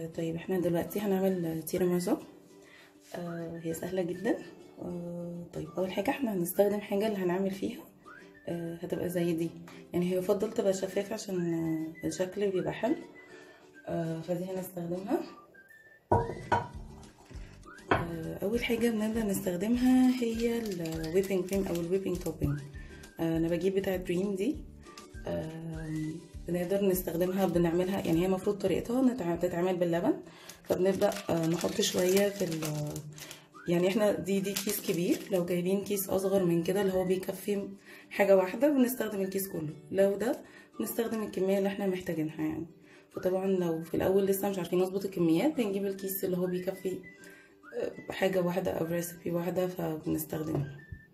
طيب احنا دلوقتي هنعمل تيراميسو. هي سهله جدا. طيب اول حاجه احنا هنستخدم حاجه اللي هنعمل فيها هتبقى زي دي، يعني هي يفضل تبقى شفافه عشان الشكل بيبقى حلو. فدي هنستخدمها. اول حاجه بنبدا نستخدمها هي الويبنج كريم او الويبنج توبينج. انا بجيب بتاعه دريم دي. بنقدر نستخدمها، بنعملها يعني هي المفروض طريقتها تتعمل باللبن. فبنبدا نحط شويه في يعني احنا دي كيس كبير. لو جايبين كيس اصغر من كده اللي هو بيكفي حاجه واحده بنستخدم الكيس كله، لو ده بنستخدم الكميه اللي احنا محتاجينها يعني. فطبعا لو في الاول لسه مش عارفين نظبط الكميات بنجيب الكيس اللي هو بيكفي حاجه واحده او ريسيبي واحده فبنستخدمها.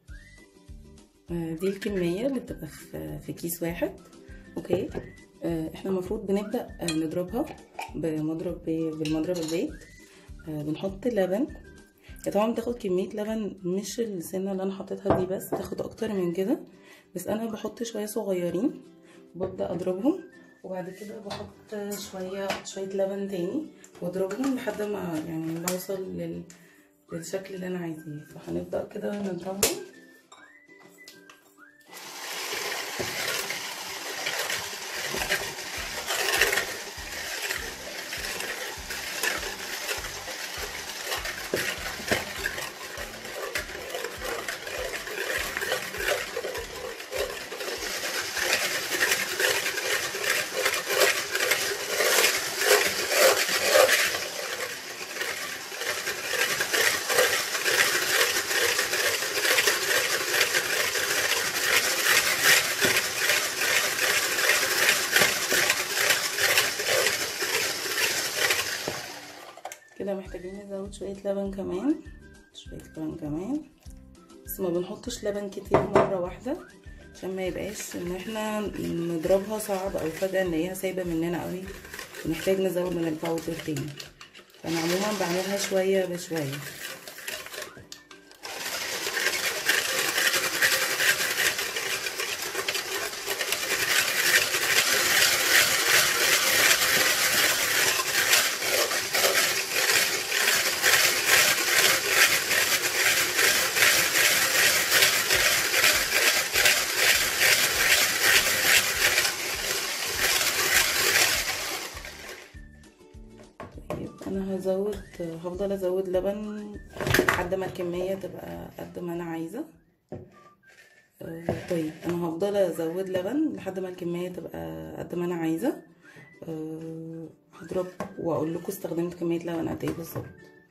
دي الكميه اللي بتبقى في كيس واحد. اوكي. احنا المفروض بنبدا نضربها بالمضرب البيت. بنحط لبن. طبعا بتاخد كميه لبن مش السنه اللي انا حطيتها دي، بس تاخد اكتر من كده، بس انا بحط شويه صغيرين وببدا اضربهم، وبعد كده بحط شويه لبن تاني واضربهم لحد ما يعني نوصل للشكل اللي انا عايزاه. فهنبدا كده نضربهم. كده محتاجين نزود شويه لبن كمان، بس ما بنحطش لبن كتير مره واحده عشان ما يبقاش ان احنا نضربها صعب او فجاه نلاقيها سايبه مننا قوي ونحتاج نزود من الباودر تاني. فانا عموما بعملها شويه بشويه. انا هفضل ازود لبن لحد ما الكميه تبقى قد ما انا عايزه. طيب انا هفضل ازود لبن لحد ما الكميه تبقى قد ما انا عايزه. هضرب واقول لكم استخدمت كميه لبن قد ايه بالظبط.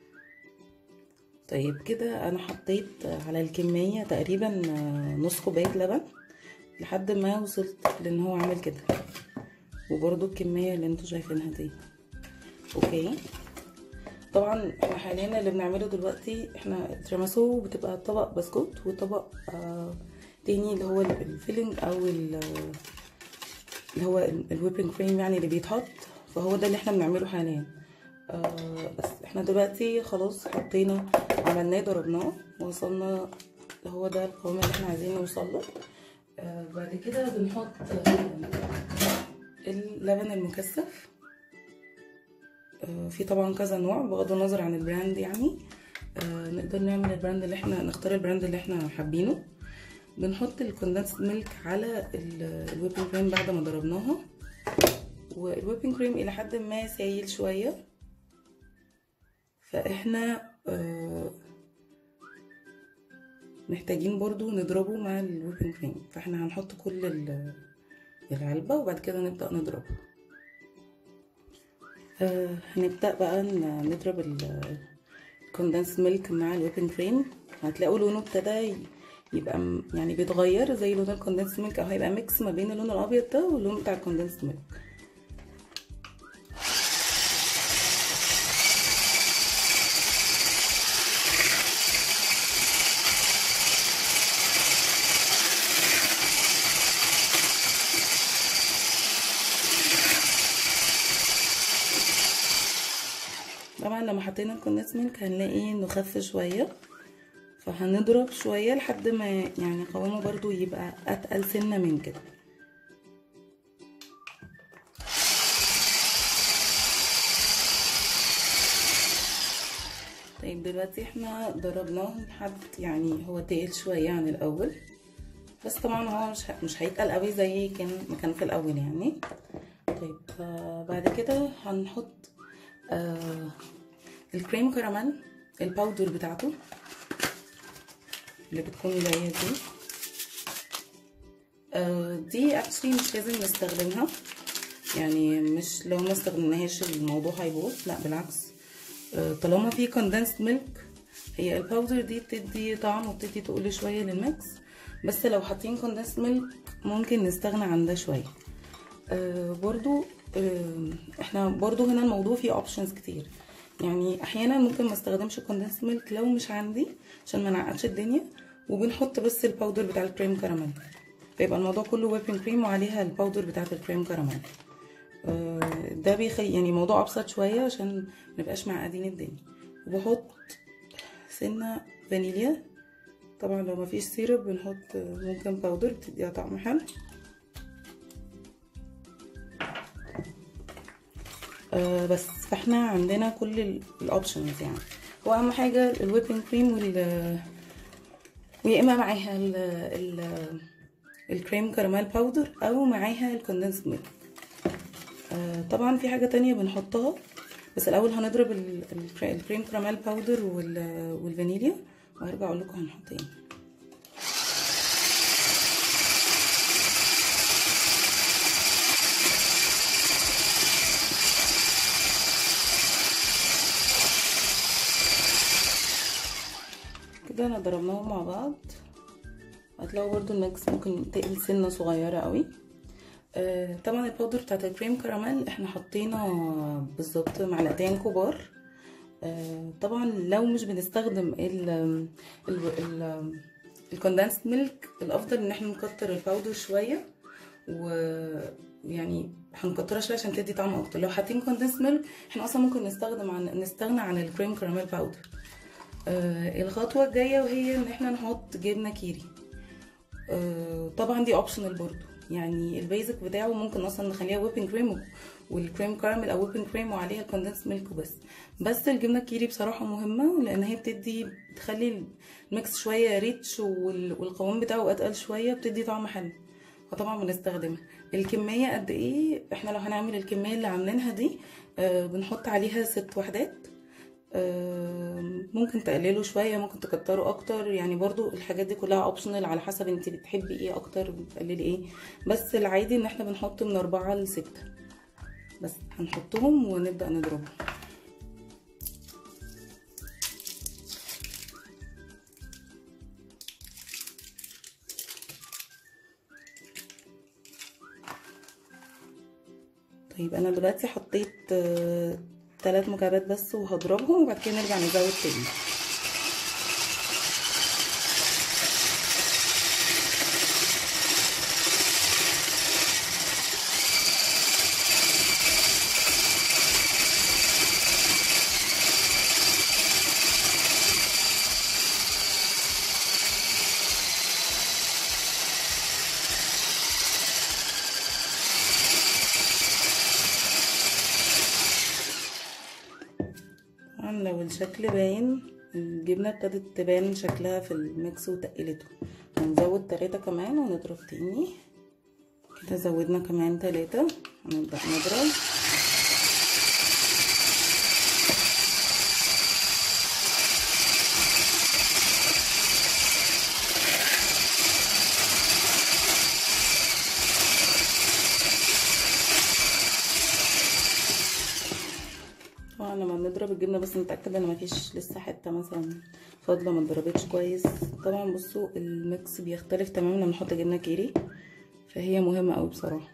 طيب كده انا حطيت على الكميه تقريبا نص كوبايه لبن لحد ما وصلت لان هو عامل كده، وبرده الكميه اللي انتوا شايفينها دي. اوكي. طبعا احنا حاليا اللي بنعمله دلوقتي احنا التيراميسو بتبقى طبق بسكوت وطبق تاني اللي هو الفيلينج او اللي هو الويبنج كريم يعني اللي بيتحط. فهو ده اللي احنا بنعمله حاليا. بس احنا دلوقتي خلاص حطينا عملناه ضربناه وصلنا هو ده القوام اللي احنا عايزين نوصل له. بعد كده بنحط اللبن المكثف. في طبعا كذا نوع بغض النظر عن البراند يعني. نقدر نعمل البراند اللي احنا نختار البراند اللي احنا حابينه. بنحط الكوندنسد ميلك على الويبنج كريم بعد ما ضربناها، والويبنج كريم الى حد ما سايل شويه، فاحنا محتاجين برضو نضربه مع الويبنج كريم. فاحنا هنحط كل العلبه وبعد كده نبدا نضربه. هنبدأ بقى نضرب الكوندنس ميلك مع الويبنج كريم. هتلاقوا لونه ابتدى يبقى يعني بيتغير زي لون الكوندنس ميلك، او هيبقى ميكس ما بين اللون الابيض ده واللون بتاع الكوندنس ميلك. طبعا لما حطينا الكوندنس ميلك هنلاقي انه خف شويه، فهنضرب شويه لحد ما يعني قوامه برضو يبقى اتقل سنه من كده. طيب دلوقتي احنا ضربناه لحد يعني هو تقل شويه عن الاول، بس طبعا هو مش هيتقل قوي زي ما كان في الاول يعني. طيب بعد كده هنحط الكريم كراميل الباودر بتاعته اللي بتكون جايه دي اكشلي مش لازم نستخدمها، يعني مش لو ما استخدمناهاش الموضوع هيبوظ، لا بالعكس. طالما في كوندنسد ميلك، هي الباودر دي بتدي طعم وبتدي تقل شويه للميكس، بس لو حاطين كوندنسد ميلك ممكن نستغنى عن ده شويه. برضو احنا برضو هنا الموضوع فيه اوبشنز كتير، يعني احيانا ممكن ما استخدمش كوندنسد ميلك لو مش عندي عشان ما نعقدش الدنيا، وبنحط بس الباودر بتاع الكريم كراميل، فيبقى الموضوع كله ويبنج كريم وعليها الباودر بتاعه الكريم كراميل. ده يعني موضوع ابسط شويه عشان منبقاش معقدين الدنيا. وبحط سنه فانيليا، طبعا لو مفيش سيرب بنحط ممكن باودر بتديها طعم حلو. بس فاحنا عندنا كل الاوبشنز يعني، هو اهم حاجه الويبنج كريم ويا اما معاها الكريم كراميل باودر او معاها الكوندنسد ميلك. طبعا في حاجه تانية بنحطها، بس الاول هنضرب الكريم كراميل باودر والفانيليا وهرجع اقول لكم هنحط ايه. كده انا ضربناهم مع بعض، هتلاقوا برضو الميكس ممكن تقل سنه صغيره قوي. طبعا الباودر بتاعت الكريم كراميل احنا حطينا بالظبط معلقتين كبار. طبعا لو مش بنستخدم الكوندنسد ميلك، الافضل ان احنا نكتر الباودر شويه، ويعني هنكترها شويه عشان تدي طعم اكتر. لو حاطين كوندنسد ميلك احنا اصلا ممكن نستغنى عن الكريم كراميل باودر. الخطوه الجايه وهي ان احنا نحط جبنه كيري. طبعا دي اوبشنال برضو، يعني البيزك بتاعه ممكن اصلا نخليها ويبنج كريم والكريم كراميل او ويبنج كريم وعليها الكوندنس ميلك وبس. بس الجبنه الكيري بصراحه مهمه، لان هي بتخلي الميكس شويه ريتش والقوام بتاعه اتقل شويه، بتدي طعم حلو، فطبعا بنستخدمها. الكميه قد ايه؟ احنا لو هنعمل الكميه اللي عاملينها دي بنحط عليها 6 وحدات. ممكن تقللوا شويه، ممكن تكتروا اكتر، يعني برضو الحاجات دي كلها اوبشنال على حسب انت بتحبي ايه اكتر بتقللي ايه. بس العادي ان احنا بنحط من 4 ل 6 بس. هنحطهم ونبدا نضربهم. طيب انا دلوقتي حطيت 3 مكعبات بس وهضربهم، وبعد كده نرجع نزود تاني. لو الشكل باين، الجبنه ابتدت تبان شكلها في الميكس وتقلته، هنزود 3 كمان ونضرب تاني. كده زودنا كمان 3، هنبدأ نضرب. طبعا لما بنضرب الجبنه بس نتاكد ان مفيش لسه حته مثلا فاضله ما اتضربتش كويس. طبعا بصوا الميكس بيختلف تماما لما نحط جبنه كيري، فهي مهمه قوي بصراحه.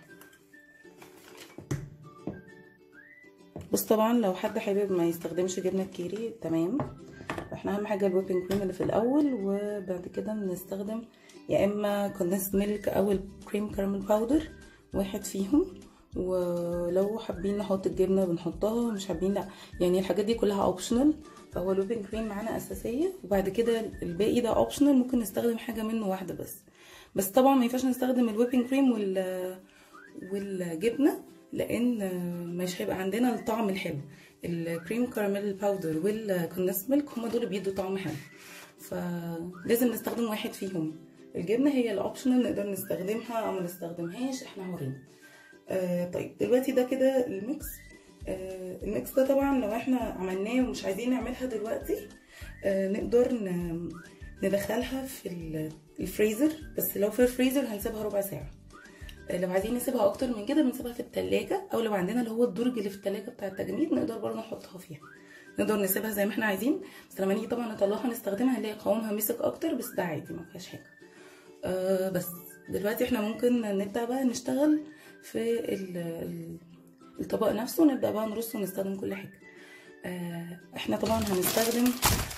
بص طبعا لو حد حابب ما يستخدمش جبنه كيري تمام، احنا اهم حاجه الويبنج كريم اللي في الاول، وبعد كده بنستخدم يا اما كوندنسد ميلك او الكريم كراميل باودر، واحد فيهم. ولو حابين نحط الجبنه بنحطها، مش حابين لا، يعني الحاجات دي كلها اوبشنال. فهو الويبنج كريم معانا اساسيه، وبعد كده الباقي ده اوبشنال، ممكن نستخدم حاجه منه واحده بس. بس طبعا ما ينفعش نستخدم الويبنج كريم والجبنه، لان مش هيبقى عندنا الطعم الحلو. الكريم كراميل باودر والكوندنس ميلك هما دول بيدوا طعم حلو، فلازم نستخدم واحد فيهم. الجبنه هي الاوبشنال، نقدر نستخدمها او ما نستخدمهاش، احنا حرين. طيب دلوقتي ده كده الميكس. الميكس ده طبعا لو احنا عملناه ومش عايزين نعملها دلوقتي، نقدر ندخلها في الفريزر، بس لو في الفريزر هنسيبها ربع ساعه. لو عايزين نسيبها اكتر من كده بنسيبها في التلاجة، او لو عندنا اللي هو الدرج اللي في التلاجة بتاع التجميد نقدر برضه نحطها فيها، نقدر نسيبها زي ما احنا عايزين. بس لما نيجي طبعا نطلعها نستخدمها هنلاقي قوامها مسك اكتر، بس ده عادي ما فيهاش حاجه. بس دلوقتي احنا ممكن نبدا بقى نشتغل في الطبق نفسه، نبدا بقى نرص ونستخدم كل حاجه. احنا طبعا هنستخدم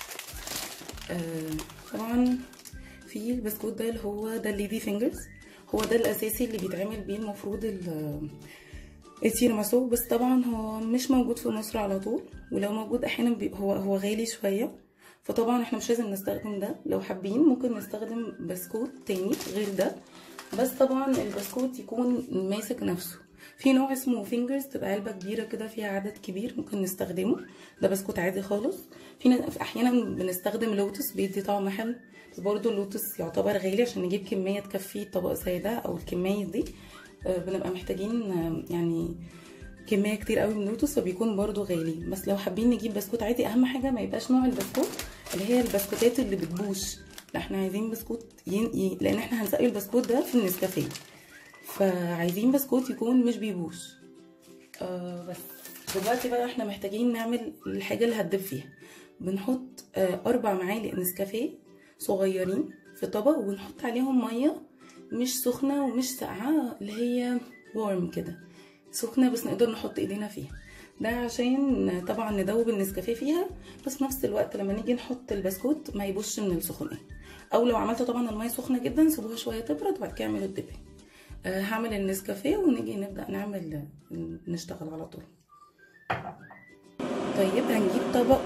طبعا في البسكوت ده اللي هو ده الليدي فينجرز، هو ده الاساسي اللي بيتعمل بيه المفروض التيراميسو، بس طبعا هو مش موجود في مصر على طول، ولو موجود احيانا هو غالي شويه، فطبعا احنا مش لازم نستخدم ده. لو حابين ممكن نستخدم بسكوت تاني غير ده، بس طبعا البسكوت يكون ماسك نفسه. في نوع اسمه فينجرز، تبقى علبه كبيره كده فيها عدد كبير، ممكن نستخدمه، ده بسكوت عادي خالص. في احيانا بنستخدم لوتس بيدي طعم حلو، بس برضو اللوتس يعتبر غالي، عشان نجيب كميه تكفي طبق زي ده او الكميه دي بنبقى محتاجين يعني كميه كتير قوي من اللوتس، فبيكون برضو غالي. بس لو حابين نجيب بسكوت عادي، اهم حاجه ما يبقاش نوع البسكوت اللي هي البسكوتات اللي بتبوش، لا احنا عايزين بسكوت لان احنا هنسقي البسكوت ده في النسكافيه، فعايزين بسكوت يكون مش بيبوش. بس دلوقتي بقى احنا محتاجين نعمل الحاجه اللي هتدب فيها. بنحط 4 معالق نسكافيه صغيرين في طبق، ونحط عليهم ميه مش سخنه ومش ساقعه، اللي هي وارم كده، سخنه بس نقدر نحط ايدينا فيها، ده عشان طبعا ندوب النسكافيه فيها، بس في نفس الوقت لما نيجي نحط البسكوت ما يبوش من السخونيه. او لو عملت طبعا الميه سخنه جدا سيبوها شويه تبرد وبعد كده اعملوا الدبي. هعمل النسكافيه ونيجي نبدا نشتغل على طول. طيب هنجيب طبق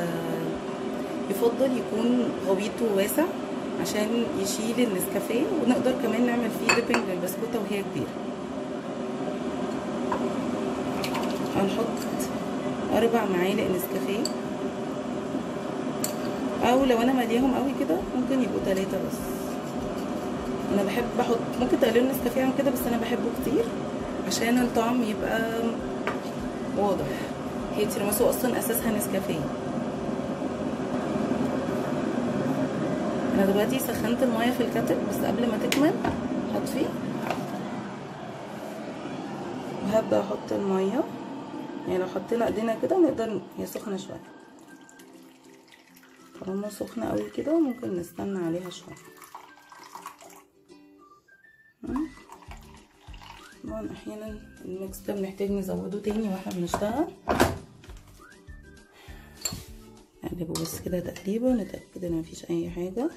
يفضل يكون غويطه واسع عشان يشيل النسكافيه، ونقدر كمان نعمل فيه ديبنج للبسكوته وهي كبيره. هنحط 4 معالق نسكافيه، او لو انا ملياهم قوي كده ممكن يبقوا 3 بس. انا بحب احط، ممكن تقللوا النسكافيه عن كده، بس انا بحبه كتير عشان الطعم يبقى واضح. هي تيراميسو اصلا اساسها نسكافيه. انا دلوقتي سخنت الميه في الكاتل، بس قبل ما تكمل هطفي وهبدا احط الميه. يعني لو حطينا ايدينا كده نقدر، هي سخنه شويه، طالما سخنه قوي كده ممكن نستنى عليها شويه. طبعا احيانا الميكس ده بنحتاج نزوده تاني واحنا بنشتغل. نقلبه بس كده تقليبه، نتاكد ان مفيش اي حاجه.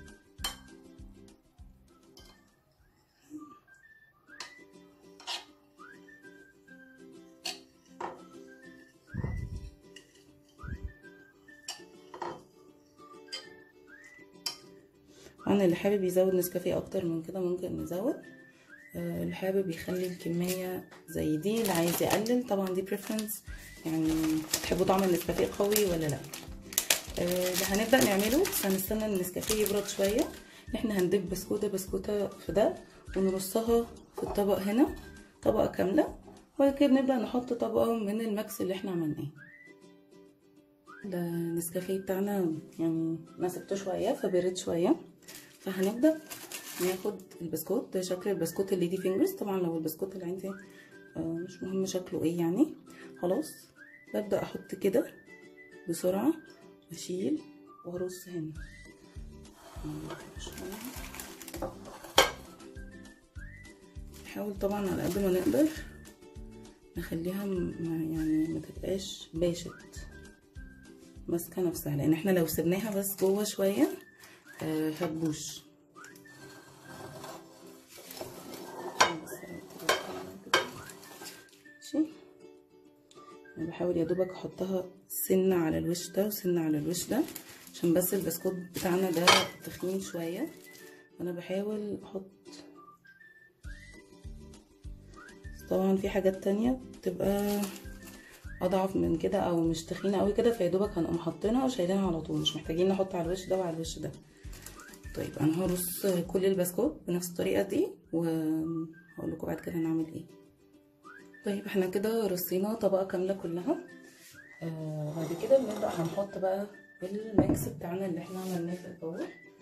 انا اللي حابب يزود نسكافيه اكتر من كده ممكن نزود، اللي حابب يخلي الكميه زي دي، اللي عايز يقلل طبعا دي بريفرنس، يعني تحبوا طعم النسكافيه قوي ولا لا. اللي هنبدا نعمله، بس هنستنى النسكافيه يبرد شويه. احنا هندب بسكوته في ده ونرصها في الطبق هنا، طبقه كامله، وبعد كده بنبدا نحط طبقه من الميكس اللي احنا عملناه. ده النسكافيه بتاعنا يعني انا سبته شويه فبرد شويه، فهنبدا ناخد البسكوت ده. شكل البسكوت الليدي فينجرز، طبعا لو البسكوت اللي عندي مش مهم شكله ايه يعني. خلاص ببدا احط كده بسرعه، اشيل وارص هنا. نحاول طبعا على قد ما نقدر نخليها يعني ما تبقاش باشت ماسكه نفسها، لان احنا لو سبناها بس جوه شويه هتبوش. ماشي، انا بحاول يا دوبك احطها سنه على الوش ده وسنه على الوش ده، عشان بس البسكوت بتاعنا ده تخين شويه، انا بحاول احط طبعا في حاجات تانية بتبقى اضعف من كده او مش تخينه قوي كده، فيدوبك هنقوم حاطينها وشايلينها على طول، مش محتاجين نحط على الوش ده وعلى الوش ده. طيب انا هرص كل البسكوت بنفس الطريقه دي وهقول لكم بعد كده هنعمل ايه. طيب احنا كده رصينا طبقه كامله كلها. بعد كده بنبدا هنحط بقى الميكس بتاعنا اللي احنا عملناه في الاول.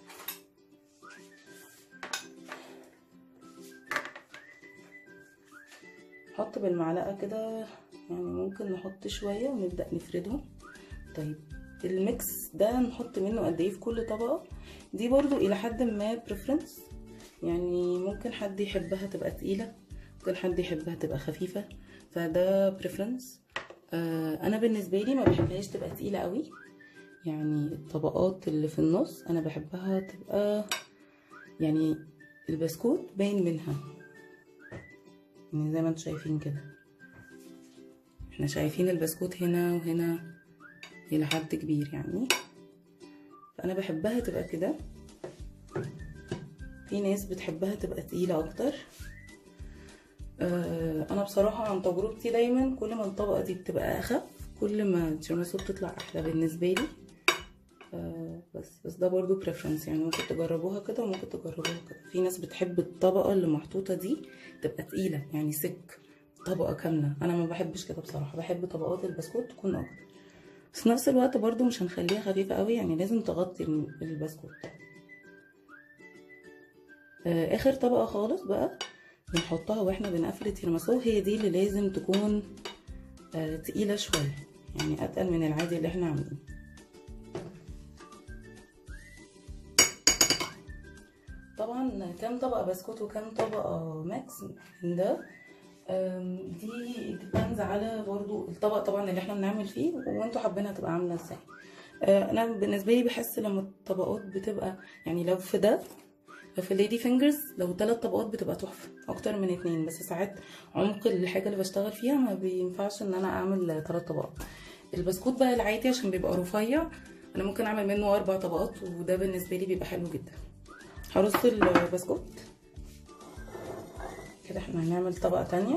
نحط بالمعلقه كده، يعني ممكن نحط شويه ونبدا نفردهم. طيب الميكس ده نحط منه قد ايه في كل طبقه؟ دي برضو الى حد ما بريفرنس، يعني ممكن حد يحبها تبقى تقيله، ممكن حد يحبها تبقى خفيفه، فده بريفرنس. انا بالنسبه لي ما بحبهاش تبقى تقيله قوي، يعني الطبقات اللي في النص انا بحبها تبقى يعني البسكوت باين منها، يعني زي ما انتم شايفين كده، احنا شايفين البسكوت هنا وهنا الى حد كبير يعني، فانا بحبها تبقى كده. في ناس بتحبها تبقى تقيله اكتر. انا بصراحه عن تجربتي دايما كل ما الطبقه دي بتبقى اخف كل ما التيراميسو بتطلع احلى بالنسبه لي. بس ده برضو بريفرنس، يعني ممكن تجربوها كده وممكن تجربوها كده. في ناس بتحب الطبقه اللي محطوطه دي تبقى تقيله، يعني سك طبقه كامله. انا ما بحبش كده بصراحه، بحب طبقات البسكوت تكون اكتر، بس في نفس الوقت برضو مش هنخليها خفيفه قوي، يعني لازم تغطي البسكوت. اخر طبقه خالص بقى بنحطها واحنا بنقفل التيراميسو، هي دي اللي لازم تكون تقيله شويه، يعني اتقل من العادي اللي احنا عاملينه. طبعا كام طبقه بسكوت وكام طبقه ماكس من ده دي ديبيندز على برضو الطبق طبعا اللي احنا بنعمل فيه، وانتوا حابينها تبقى عامله ازاي. انا بالنسبه لي بحس لما الطبقات بتبقى يعني لو في ده، لو في الليدي فينجرز لو 3 طبقات بتبقى تحفه، اكتر من 2، بس ساعات عمق الحاجه اللي بشتغل فيها ما بينفعش ان انا اعمل 3 طبقات. البسكوت بقى العادي عشان بيبقى رفيع انا ممكن اعمل منه 4 طبقات، وده بالنسبه لي بيبقى حلو جدا. هرص البسكوت كده، احنا هنعمل طبقه تانية.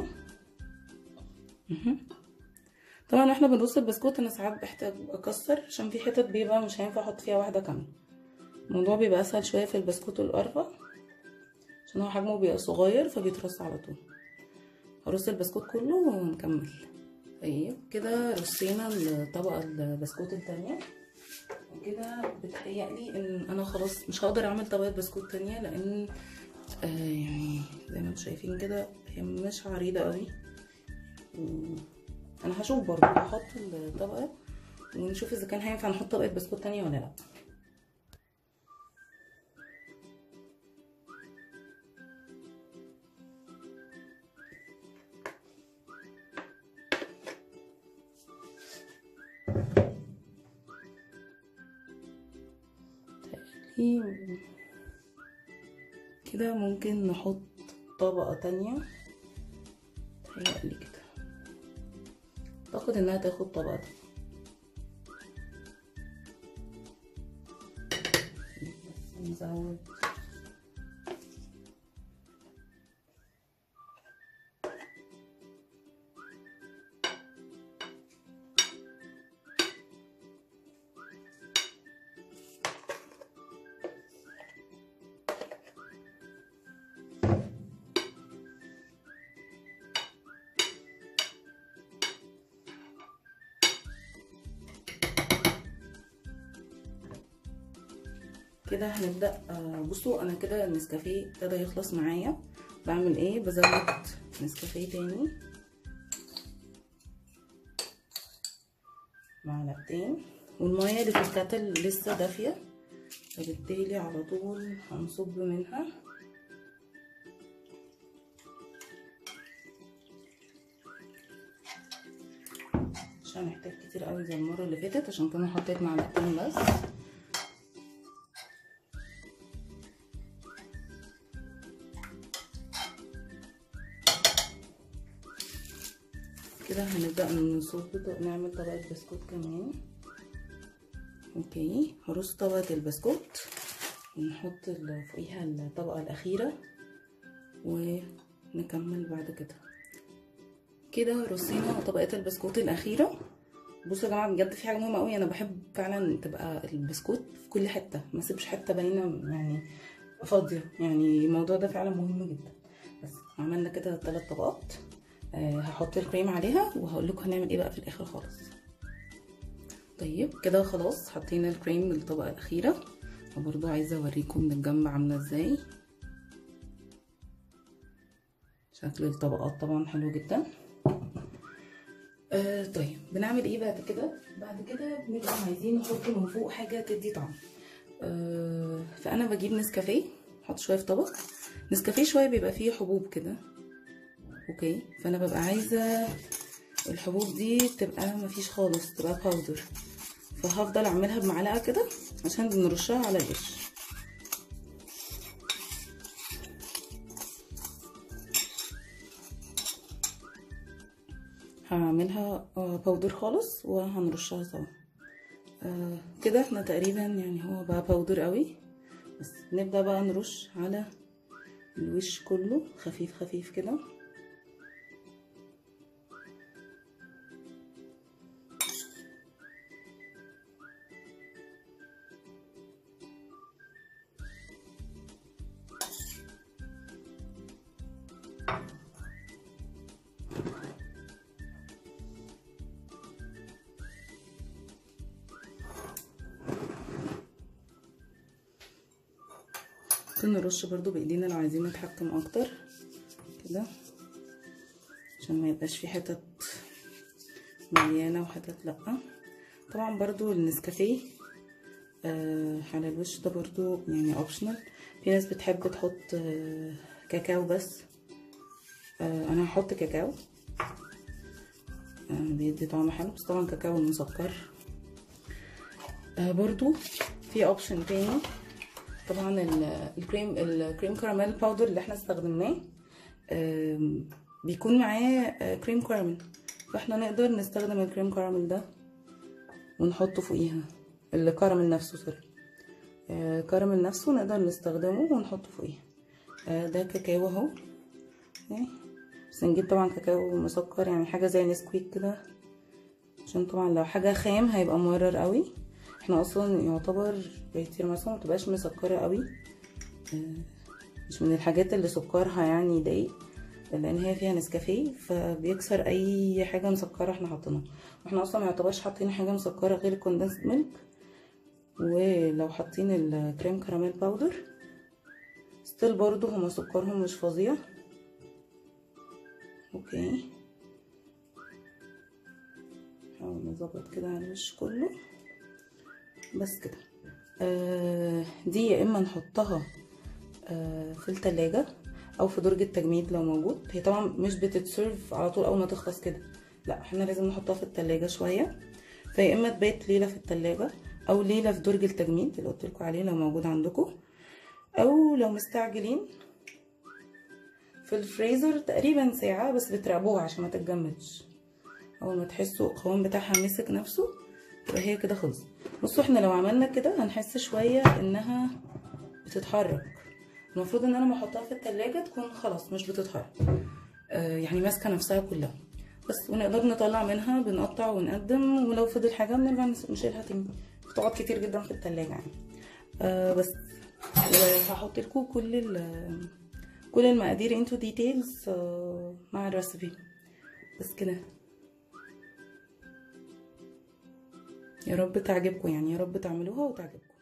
طبعا احنا بنرص البسكوت انا ساعات بحتاج اكسر عشان في حتت بيبقى مش هينفع احط فيها واحده كامله، الموضوع بيبقى اسهل شويه في البسكوت القرفه عشان هو حجمه بيبقى صغير فبيترص على طول. هرص البسكوت كله ونكمل. طيب كده رصينا الطبقه البسكوت التانية، وكده بتهيألي ان انا خلاص مش هقدر اعمل طبقه بسكوت تانية، لان يعني زي ما انتم شايفين كده هي مش عريضه قوي. انا هشوف برضو هحط الطبقه ونشوف اذا كان هينفع نحط طبقه بسكوت تانية ولا لا. كده ممكن نحط طبقة تانية، تهيألي كده اعتقد انها تاخد طبقة تانية. بس نزود كده. هنبدأ بصوا انا كده النسكافيه ابتدى يخلص معايا، بعمل ايه؟ بزود نسكافيه تاني معلقتين، والميه اللي في الكاتل لسه دافيه فبالتالي على طول هنصب منها. مش هنحتاج كتير قوي زي المره اللي فاتت عشان كده حطيت معلقتين بس. كده هنبدأ نعمل طبقة بسكوت كمان. اوكي هرص طبقة البسكوت ونحط فوقيها الطبقة الأخيرة ونكمل بعد كده. كده رصينا طبقات البسكوت الاخيره. بصوا يا جماعه بجد في حاجه مهمه قوي، انا بحب فعلا تبقى البسكوت في كل حته، ما اسيبش حته باينه يعني فاضيه، يعني الموضوع ده فعلا مهم جدا. بس عملنا كده 3 طبقات. هحط الكريم عليها وهقول لكم هنعمل ايه بقى في الاخر خالص. طيب كده خلاص حطينا الكريم الطبقه الاخيره، وبرضو عايزه اوريكم من الجنب عامله ازاي شكل الطبقات. طبعا حلو جدا. طيب بنعمل ايه بعد كده؟ بعد كده بنبقى عايزين نحط من فوق حاجه تدي طعم. فانا بجيب نسكافيه، احط شويه في طبق. نسكافيه شويه بيبقى فيه حبوب كده، اوكي، فانا ببقى عايزه الحبوب دي تبقى مفيش خالص، تبقى باودر. فهفضل اعملها بمعلقه كده عشان نرشها على الوش. هعملها باودر خالص وهنرشها سوا. كده احنا تقريبا يعني هو بقى باودر قوي، بس نبدأ بقى نرش على الوش كله خفيف خفيف كده. ممكن نرش برضو بايدينا لو عايزين نتحكم اكتر كده، عشان ما يبقاش في حتت مليانه وحتت لا. طبعا برضو النسكافيه على الوش ده برضو يعني اوبشنال. في ناس بتحب تحط كاكاو بس، انا هحط كاكاو بيدي طعم حلو، بس طبعا كاكاو مسكر. برضو في اوبشن تاني، طبعا الكريم كراميل باودر اللي احنا استخدمناه بيكون معاه كريم كراميل، فاحنا نقدر نستخدم الكريم كراميل ده ونحطه فوقيها. الكراميل نفسه سوري، كراميل نفسه نقدر نستخدمه ونحطه فوقيها. ده كاكاو اهو، بس نجيب طبعا كاكاو مسكر، يعني حاجه زي نسكويك كده، عشان طبعا لو حاجه خام هيبقى مرر قوي. احنا اصلا يعتبر التيراميسو ما تبقاش مسكره قوي، مش من الحاجات اللي سكرها يعني يضايق، لان هي فيها نسكافيه فبيكسر اي حاجه مسكره احنا حاطينها. واحنا اصلا ما يعتبرش حاطين حاجه مسكره غير الكوندنسد ميلك، ولو حاطين الكريم كراميل باودر ستيل برضو هما سكرهم مش فظيع. اوكي، نحاول نظبط كده على الوش كله بس كده. دي يا اما نحطها في التلاجة او في درج التجميد لو موجود. هي طبعا مش بتتسيرف على طول اول ما تخلص كده، لا احنا لازم نحطها في التلاجة شويه، فيا اما تبات ليله في التلاجة او ليله في درج التجميد اللي قلتلكوا عليه لو موجود عندكم، او لو مستعجلين في الفريزر تقريبا ساعه بس بتراقبوها عشان ما تتجمدش. اول ما تحسوا القوام بتاعها مسك نفسه يبقى هي كده خلصت. بصوا احنا لو عملنا كده هنحس شويه انها بتتحرك، المفروض ان انا ما احطها في التلاجة تكون خلاص مش بتتحرك، يعني ماسكه نفسها كلها بس. ونقدر نطلع منها بنقطع ونقدم، ولو فضل حاجه بنرجع نشيلها تاني. بتقعد كتير جدا في التلاجة يعني. بس هحط لكم كل المقادير انتو ديتيلز مع الريسبي بس كده. يا رب تعجبكم، يعني يا رب تعملوها وتعجبكم.